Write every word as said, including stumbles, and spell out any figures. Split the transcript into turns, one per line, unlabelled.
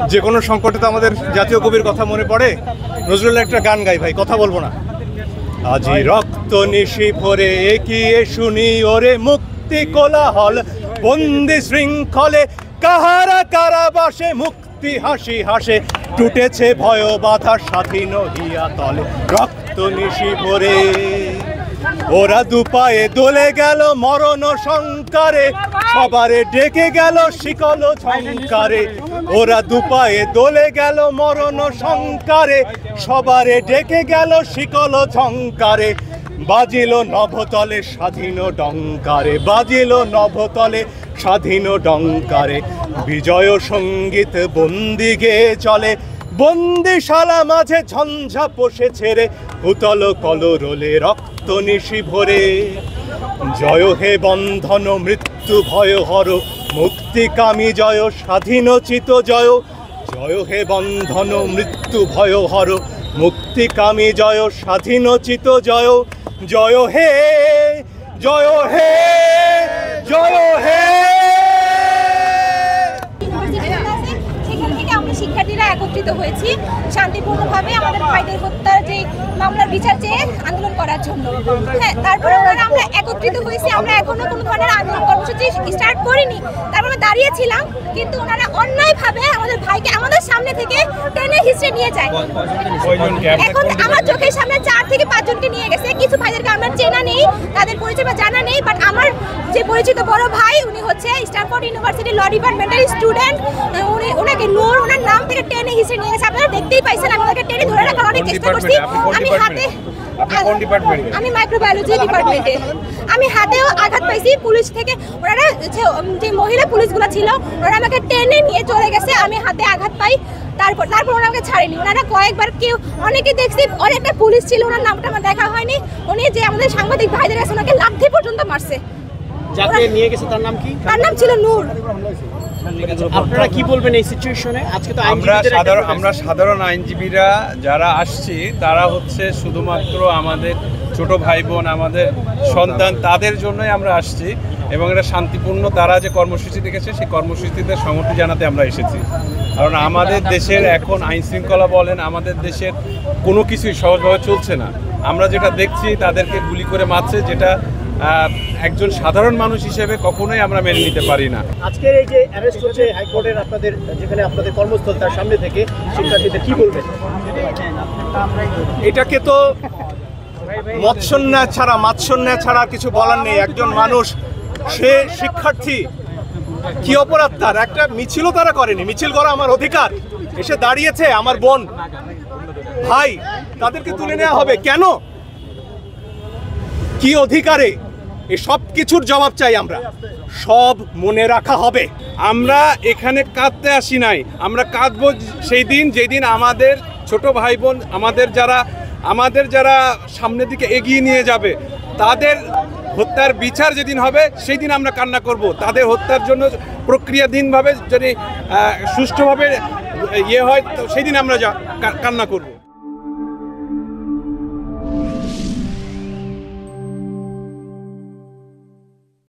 যে কোনো সংকটে তো আমাদের জাতীয় কবির কথা মনে পড়ে। নজরুলের একটা গান গাই ভাই, কথা বলবো না। আজি রক্ত নিশি ভরে এগিয়ে শুনি ওরে মুক্তি কোলাহল, বন্দি শৃঙ্খলে কাহারা কারাবাসে মুক্তি হাসি হাসে, টুটেছে ভয় বাধা স্বাধীন হিয়া তলে। রক্ত নিশি ভরে ওরা দুপায়ে দোলে গেল মরণ সংকারে, সবারে ডেকে গেল শিকল ঝংকারে। ওরা দুপায়ে দোলে গেল মরণ সংকারে, সবারে ডেকে গেল শিকল ঝংকারে। বাজিল নভতলে স্বাধীন ডঙ্কারে, বাজিল নভতলে স্বাধীন ডঙ্কারে। বিজয় সঙ্গীত বন্দি গেয়ে চলে, বন্দিশালা মাঝে ঝঞ্ঝা পোষে ছেড়ে, উতল কলরোলে রক্ত নিশি ভরে। জয় হে বন্ধন মৃত্যু ভয় হর, মুক্তিকামী জয় স্বাধীনোচিত জয়। জয় হে বন্ধন মৃত্যু ভয় হর, মুক্তিকামী জয় স্বাধীনোচিত জয়। জয় হে জয় হে জয় হে।
শিক্ষার্থীরা একত্রিত হয়েছি শান্তিপূর্ণভাবে আমাদের ভাইদের হত্যার যে মামলার বিচার চেয়ে আন্দোলন করার জন্য। হ্যাঁ, তারপরে ওনারা আমরা একত্রিত হয়েছি, আমরা এখনো কোনো ধরনের আন্দোলন কর্মসূচি স্টার্ট করিনি, তারপরে দাঁড়িয়েছিলাম। কিন্তু ওনারা অন্যায়ভাবে আমাদের ভাইকে আমাদের সামনে থেকে টেনে হিঁচড়ে নিয়ে যায়। এখন আমার চোখের সামনে চার থেকে পাঁচজনকে নিয়ে গেছে। কিছু ভাইদেরকে আমরা চেনা নেই, তাদের পরিচয় বা জানা নেই, বাট আমার যে পরিচিত বড় ভাই উনি হচ্ছে স্ট্যানফোর্ড ইউনিভার্সিটি ল ডিপার্টমেন্টের স্টুডেন্ট। উনি ওনাকে নূর ওনার নাম থেকে টেনে হিসেবে নিয়ে গেছে। আপনারা দেখতেই পাইছেন, আমি ওনাকে টেনে ধরে রাখার অনেক চেষ্টা করছি। আমি হাতে আমি মাইক্রোবায়োলজি ডিপার্টমেন্টে আমি হাতেও আঘাত পাইছি পুলিশ থেকে। ওনারা যে মহিলা পুলিশগুলো ছিল ওরা আমাকে টেনে নিয়ে চলে গেছে, আমি হাতে আঘাত পাই। তারপর তারপর ওনাকে ছাড়েনি। ওনারা কয়েকবার কেউ অনেকে দেখছি, অনেকটা পুলিশ ছিল, ওনার নামটা আমার দেখা হয়নি। উনি যে আমাদের সাংবাদিক ভাইদের আছে ওনাকে লাথি পর্যন্ত মারছে।
যাকে নিয়ে গেছে তার নাম কি?
তার নাম ছিল নূর।
আপনারা কি বলবেন এই সিচুয়েশনে? আজকে তো
আমরা সাধারণ আমরা সাধারণ আইনজীবীরা যারা আসছি তারা হচ্ছে শুধুমাত্র আমাদের ছোট ভাই বোন, আমাদের সন্তান, তাদের জন্যই আমরা আসছি এবং এটা শান্তিপূর্ণ তারা যে কর্মসূচি দেখেছে সেই কর্মসূচিতে সমর্থন জানাতে আমরা এসেছি। কারণ আমাদের দেশের এখন আইন শৃঙ্খলা বলেন, আমাদের দেশের কোনো কিছুই সহজভাবে চলছে না। আমরা যেটা দেখছি তাদেরকে গুলি করে মারছে, যেটা একজন সাধারণ মানুষ হিসেবে কখনোই আমরা মেনে নিতে পারি না।
আজকের এই যে অ্যারেস্ট হচ্ছে হাইকোর্টের আপনাদের যেখানে আপনাদের কর্মস্থল তার সামনে থেকে, শিক্ষার্থীদের কি বলবেন?
এটাকে তো মৎসন্যা ছাড়া মাৎসন্যা ছাড়া কিছু বলার নেই। একজন মানুষ, সে শিক্ষার্থী, কি অপরাধ তার? একটা মিছিলও তারা করেনি, মিছিল করা আমার অধিকার। এসে দাঁড়িয়েছে আমার বোন ভাই, তাদেরকে তুলে নেওয়া হবে কেন? কি অধিকারে? এই সব কিছুর জবাব চাই আমরা, সব মনে রাখা হবে।
আমরা এখানে কাঁদতে আসি নাই, আমরা কাঁদবো সেই দিন যেদিন আমাদের ছোট ভাই বোন, আমাদের যারা আমাদের যারা সামনের দিকে এগিয়ে নিয়ে যাবে, তাদের হত্যার বিচার যেদিন হবে সেই দিন আমরা কান্না করব। তাদের হত্যার জন্য প্রক্রিয়াধীনভাবে যদি সুষ্ঠুভাবে ইয়ে হয় তো সেই দিন আমরা কান্না করব।